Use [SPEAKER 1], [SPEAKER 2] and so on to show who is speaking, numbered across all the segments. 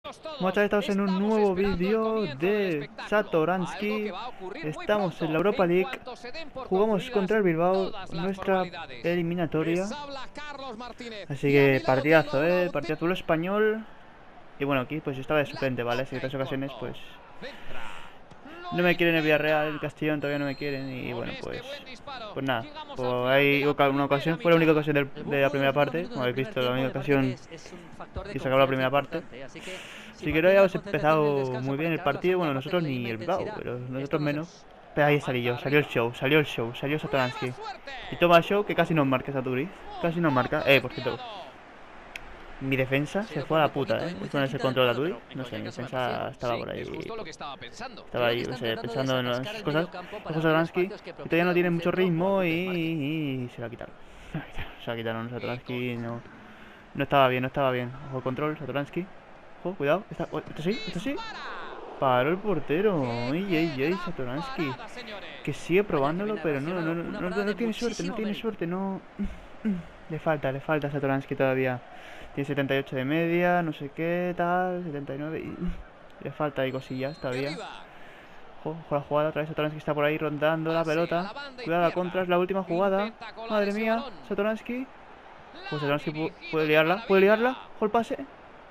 [SPEAKER 1] Muchas estamos en un nuevo vídeo de Satoransky. Estamos en la Europa League. Jugamos contra el Bilbao, nuestra eliminatoria. Así que partidazo, partidazo lo español. Y bueno, aquí pues estaba de suplente, ¿vale? En otras ocasiones pues no me quieren el Villarreal, el Castellón todavía no me quieren. Y bueno, pues nada, pues hay una ocasión, fue la única ocasión de la primera parte. Como habéis visto, la única ocasión que se acabó la primera parte. Así que no hayamos empezado muy bien el partido. Bueno, nosotros ni el Bilbao, pero nosotros menos. Pero ahí salió salió Satoransky. Y toma el show que casi nos marca Saturi. Casi nos marca. Por cierto, mi defensa se fue a la puta, con ese control de Saturi. No sé, mi defensa estaba por ahí. Estaba ahí, no sé, pensando en las cosas. Satoransky, que todavía no tiene mucho ritmo y se la quitaron. Se la quitaron Satoransky, no estaba bien, no estaba bien. Ojo control, Satoransky. Ojo, cuidado, esto sí. Paró el portero. Ey, Satoransky. Que sigue probándolo, pero no tiene suerte, no. Le falta a Satoransky todavía. Tiene 78 de media, no sé qué, tal, 79 y le falta ahí cosillas todavía. Ojo la jugada, otra vez Satoransky está por ahí rondando la pelota. Cuidado la contra, es la última jugada. Madre mía, Satoransky. Pues Satoransky puede liarla. Ojo el pase.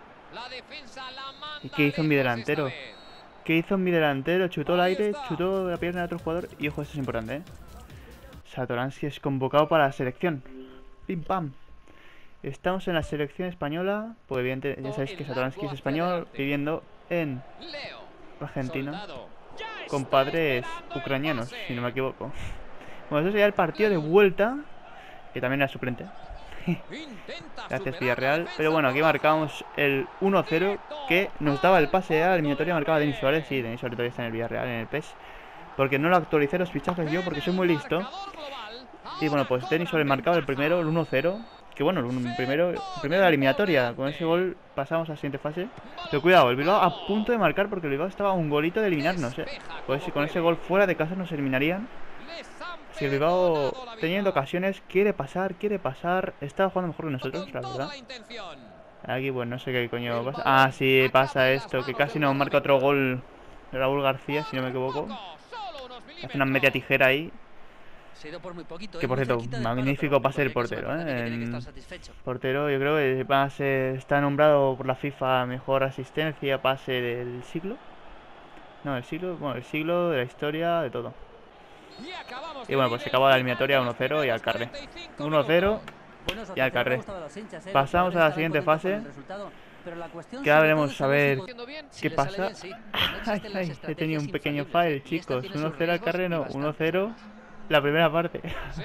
[SPEAKER 1] ¿Y qué hizo en mi delantero? Chutó el aire, chutó la pierna de otro jugador. Y ojo, esto es importante, Satoransky es convocado para la selección. Pim pam. Estamos en la selección española. Pues evidentemente ya sabéis que Satoransky es español, viviendo en Argentina, con padres ucranianos, si no me equivoco. Bueno, eso sería el partido de vuelta, que también era suplente. Gracias Villarreal. Pero bueno, aquí marcamos el 1-0 que nos daba el pase a la eliminatoria. Marcaba Denis Suárez. Sí, Denis Suárez todavía está en el Villarreal, en el PES, porque no lo actualicé los fichajes yo, porque soy muy listo. Y bueno, pues Denis Suárez marcaba el primero, el 1-0. Que bueno, el primero de la eliminatoria. Con ese gol pasamos a la siguiente fase. Pero cuidado, el Bilbao a punto de marcar, porque el Bilbao estaba a un golito de eliminarnos, Pues si con ese gol fuera de casa nos eliminarían. Si el Bilbao, teniendo ocasiones, quiere pasar, está jugando mejor que nosotros, la verdad. Aquí, pues no sé qué coño pasa. Ah, sí, pasa esto, que casi nos marca otro gol Raúl García, si no me equivoco. Hace una media tijera ahí. Que por cierto, magnífico pase del portero, Portero, yo creo que está nombrado por la FIFA mejor asistencia, pase del siglo. No, del siglo, bueno, del siglo, de la historia, de todo. Y bueno, pues se acabó la eliminatoria 1-0 y al carré. 1-0 y al carré. Pasamos a la siguiente fase. Que ahora veremos a ver qué pasa. Ay, he tenido un pequeño fail, chicos. 1-0 al carré, no, 1-0 la primera parte.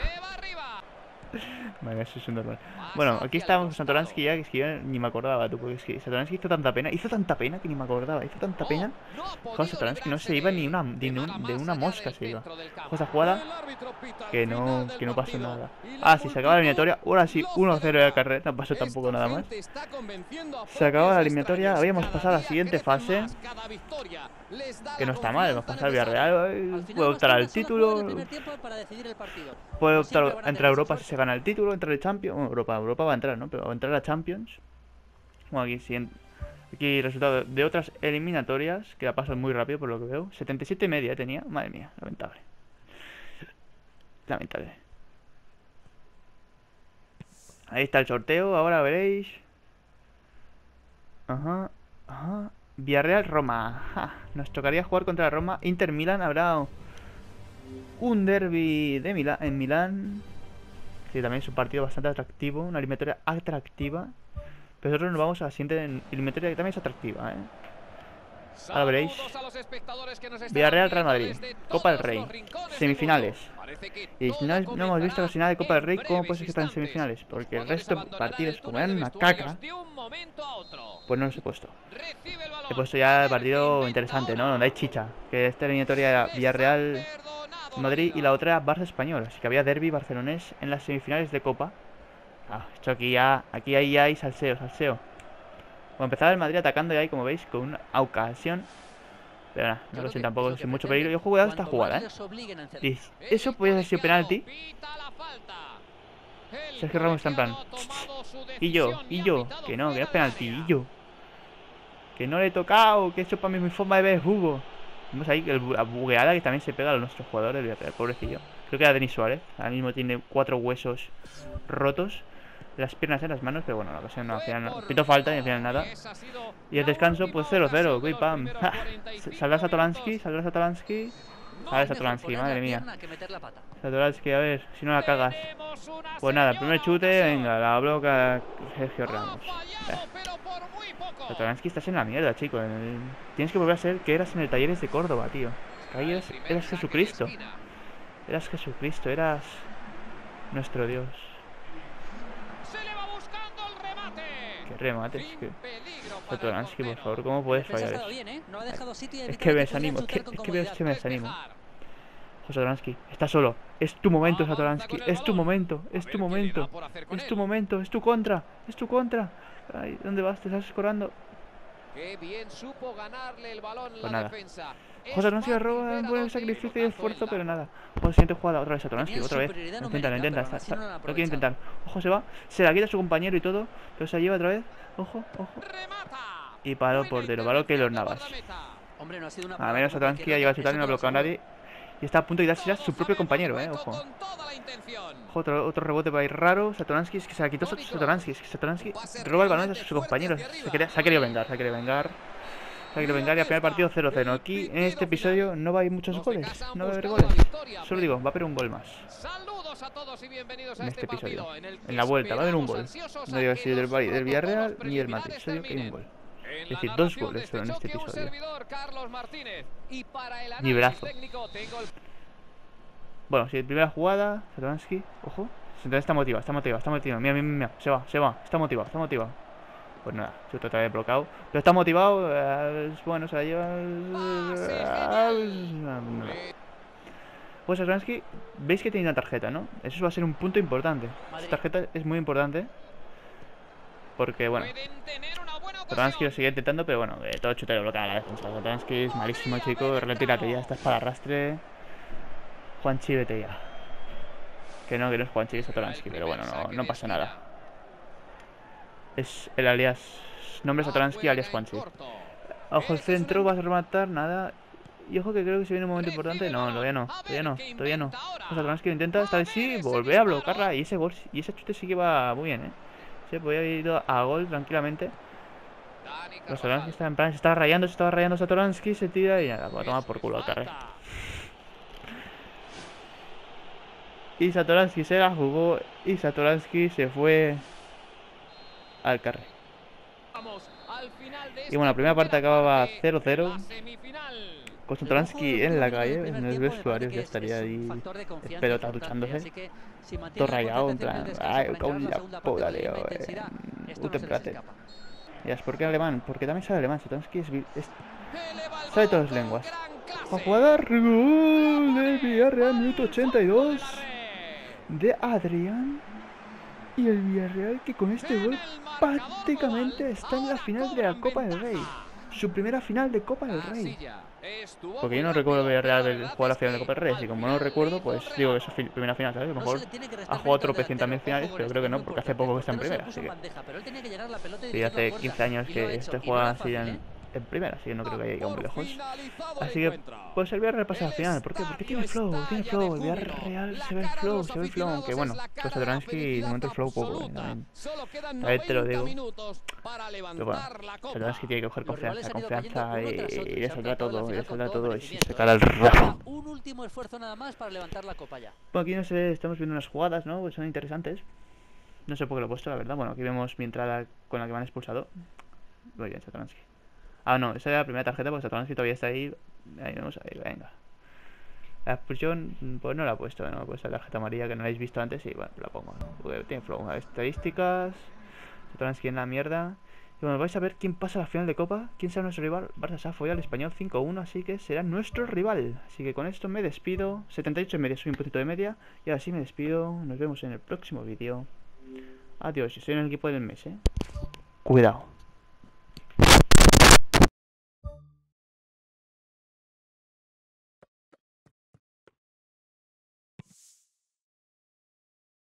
[SPEAKER 1] Vale, eso es un normal. Bueno, aquí estábamos con Satoransky ya, que es que yo ni me acordaba, tú, porque es que Satoransky hizo tanta pena que ni me acordaba. Hizo tanta pena. Joder, Satoransky no se iba ni de una mosca se iba. Esa jugada que no pasó nada. Ah, sí, se acaba la eliminatoria. Ahora sí, 1-0 de la carrera, no pasó tampoco nada más. Se acaba la eliminatoria, habíamos pasado a la siguiente fase. Que no está mal, hemos pasado al Villarreal. Puede optar al título. Puede optar a entrar a Europa si se gana el título, entrar al Champions. Bueno, Europa va a entrar, ¿no? Pero va a entrar a Champions. Bueno, aquí resultado de otras eliminatorias, que la pasan muy rápido por lo que veo. 77 y media tenía, madre mía, lamentable. Ahí está el sorteo, ahora veréis. Ajá. Villarreal Roma. Nos tocaría jugar contra Roma. Inter Milán, habrá un derbi de Milán en Milán. Sí, también es un partido bastante atractivo, una eliminatoria atractiva. Pero nosotros nos vamos a la siguiente eliminatoria que también es atractiva, Ahora veréis. Villarreal Real Madrid, Copa del Rey, semifinales. Y si no hemos visto casi nada de Copa del Rey, ¿cómo puede ser que están en semifinales? Porque el resto de partidos, como eran una caca, pues no los he puesto. He puesto ya el partido interesante, ¿no? Donde hay chicha. Que esta eliminatoria era Villarreal Madrid y la otra era Barça Español. Así que había derbi barcelonés en las semifinales de Copa. Esto aquí ahí hay salseo. Bueno, empezaba el Madrid atacando ya ahí, como veis, con una ocasión. Pero nada, no lo sé tampoco, sin mucho peligro. Yo he jugado esta jugada, Y eso puede haber sido penalti. Sergio Ramos está en plan. Y yo, que no es penalti, Que no le he tocado. Que eso para mí es mi forma de ver jugo. Vemos ahí la bugueada que también se pega a nuestros jugadores del Villarreal, pobrecillo. Creo que era Denis Suárez. Ahora mismo tiene 4 huesos rotos. Las piernas en las manos, pero bueno, la ocasión no, al final no. Pito falta y al final nada. Y el descanso, pues 0-0. Uy, pam. Saldrá Satoransky, saldrá Satoransky. Sale Satoransky, madre mía. Satoransky, a ver, si no la cagas. Pues nada, primer chute, venga, la bloca Sergio Ramos. Satoransky, estás en la mierda, chico. Tienes que volver a ser que eras en el Talleres de Córdoba, tío. Ahí eras Jesucristo. Eras Jesucristo, eras nuestro Dios. Que remates, que... Satoransky, por favor, ¿cómo puedes fallar eso? Es que me desanimo, es que me desanimo. José Satoransky, está solo. Es tu momento, Satoransky. Es tu momento, es tu momento. Es tu momento, es tu contra. Es tu contra. Ay, ¿dónde vas? Te estás escorando. Pues nada. José Satoransky roba un buen sacrificio y esfuerzo, pero nada. Ojo, siguiente jugada, otra vez Satoransky, otra vez. Lo intenta. Lo quiere intentar. Ojo, se va. Se la quita a su compañero y todo. Pero se la lleva otra vez. Ojo. Y paró portero. Paró Keylor Navas. A menos Satoransky ha llegado a chutar y no ha bloqueado a nadie. Y está a punto de darse a su propio compañero, ojo. Otro rebote por ahí raro. Satoransky, es que se la quitó Satoransky. Es que Satoransky roba el balón a sus compañeros. Se ha querido vengar, y al final partido 0-0. Aquí en este episodio no va a haber muchos goles. No va a haber goles. Solo digo, va a haber un gol más. En este episodio. En la vuelta, va a haber un gol. No digo si del Villarreal ni del Madrid. Solo digo que hay un gol. Es decir, 2 goles solo en este episodio. Ni brazo. Bueno, si primera jugada, Satoransky, ojo. Entonces está motivado. Mira, se va, está motivado. Pues nada, chuto otra vez bloqueado. Pero está motivado, bueno, se la lleva. Pues Satoransky, veis que tiene una tarjeta, ¿no? Eso va a ser un punto importante. Esta tarjeta es muy importante. Porque, bueno, Satoransky lo sigue intentando, pero bueno, todo chute lo bloquea a la defensa. Satoransky es malísimo, chico. Retírate ya, estás para arrastre. Juanchi, vete ya. Que no es Juanchi, es Satoransky, pero bueno, no pasa nada. Es el alias. Nombre Satoransky, alias Juanchi. Ojo el centro, vas a rematar, nada. Y ojo que creo que se viene un momento importante. No, todavía no. Satoransky lo intenta, esta vez sí, volver a bloquearla. Y ese gol, y ese chute sí que va muy bien, Se podía haber ido a gol tranquilamente. Pero Satoransky está en plan, se estaba rayando Satoransky, se tira y nada, va a tomar por culo al carré. Y Satoransky se la jugó y Satoransky se fue al carré. Y bueno, la primera parte acababa 0-0. Con Satoransky en la calle, en el vestuario, ya estaría ahí pelota duchándose. Todo rayado, en plan, ay, con la poda, Leo, Utemprate. Ya es porque alemán, porque también sabe alemán. Satoransky sabe todas las lenguas. Va a jugar gol de Villarreal, minuto 82 de Adrián. Y el Villarreal que con este gol prácticamente está en la final de la Copa del Rey. Su primera final de Copa del Rey. Porque yo no recuerdo Villarreal jugar la final de Copa del Rey. Y como no lo recuerdo, pues digo que es su primera final, ¿sabes? A lo mejor ha jugado tropecientas mil finales, pero creo que no, porque hace poco que está en primera. Así que sí, hace 15 años que este juega así en primera, así que no creo que haya llegado muy lejos. Así que pues el Villarreal pasa al final. ¿Por qué? Porque tiene flow. El Villarreal se ve el flow. Aunque bueno, pues Satoransky de momento el flow poco. También te lo digo. Pero bueno, Satoransky tiene que coger confianza y le saldrá todo. Y si se cae el rajo.
[SPEAKER 2] Un último esfuerzo nada más para levantar la copa ya.
[SPEAKER 1] Bueno, aquí no sé, estamos viendo unas jugadas, ¿no? Pues son interesantes. No sé por qué lo he puesto, la verdad. Bueno, aquí vemos mi entrada con la que me han expulsado. Muy bien, Satoransky. Ah, no, esa era la primera tarjeta porque Satoransky todavía está ahí. Ahí vemos, venga. La expulsión, pues no la he puesto, la tarjeta amarilla que no la habéis visto antes y bueno, la pongo, ¿no? Porque tiene flow. Estadísticas. Satoransky en la mierda. Y bueno, vais a ver quién pasa a la final de Copa. ¿Quién será nuestro rival? Barça se ha follado al Español 5-1, así que será nuestro rival. Así que con esto me despido. 78 en media, soy un poquito de media. Y ahora sí me despido. Nos vemos en el próximo vídeo. Adiós, estoy en el equipo del mes, Cuidado.